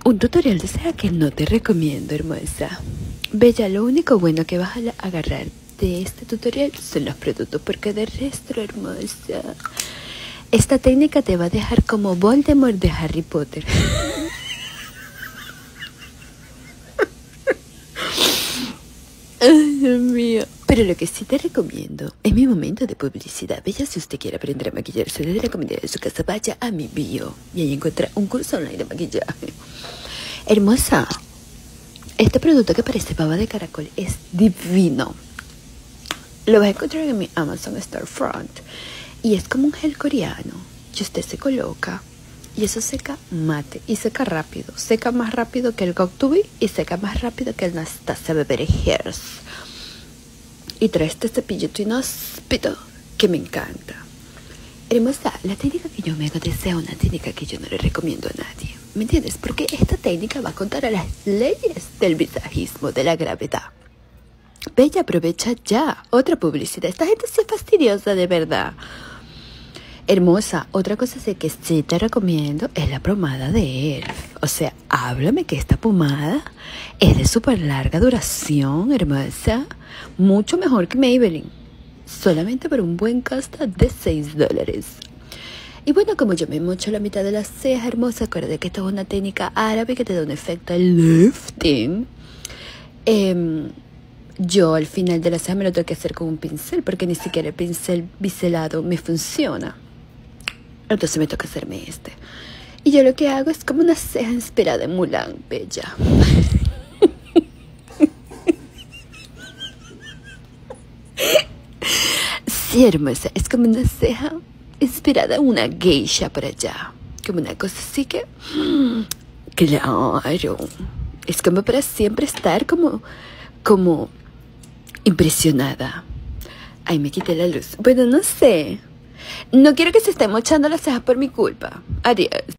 Un tutorial de ceja que no te recomiendo, hermosa. Bella, lo único bueno que vas a agarrar de este tutorial son los productos, porque de resto, hermosa, esta técnica te va a dejar como Voldemort de Harry Potter. Ay, Dios mío. Pero lo que sí te recomiendo es mi momento de publicidad. Bella, si usted quiere aprender a maquillarse desde la comodidad de su casa, vaya a mi bio y ahí encuentra un curso online de maquillaje. Hermosa, este producto que parece baba de caracol es divino. Lo vas a encontrar en mi Amazon Storefront y es como un gel coreano y usted se coloca y eso seca mate y seca rápido. Seca más rápido que el Got2b y seca más rápido que el Anastasia Beverly Hills. Y trae este cepillito inhóspito que me encanta. Hermosa, la técnica que yo me hago desea una técnica que yo no le recomiendo a nadie. ¿Me entiendes? Porque esta técnica va a contar a las leyes del visajismo, de la gravedad. Bella, aprovecha ya. Otra publicidad. Esta gente sí es fastidiosa, de verdad. Hermosa, otra cosa que sí te recomiendo es la pomada de Elf. O sea, háblame que esta pomada es de súper larga duración, hermosa. Mucho mejor que Maybelline. Solamente por un buen costo de $6. Y bueno, como yo me mocho la mitad de la ceja, hermosa, acuérdate que esta es una técnica árabe que te da un efecto de lifting. Yo al final de la ceja me lo tengo que hacer con un pincel, porque ni siquiera el pincel biselado me funciona. Entonces me toca hacerme este. Y yo lo que hago es como una ceja inspirada en Mulan, bella. Sí, hermosa, es como una ceja inspirada en una geisha por allá. Como una cosa así que... Claro. Es como para siempre estar como impresionada. Ay, me quité la luz. Bueno, no sé. No quiero que se esté mochando las cejas por mi culpa. Adiós.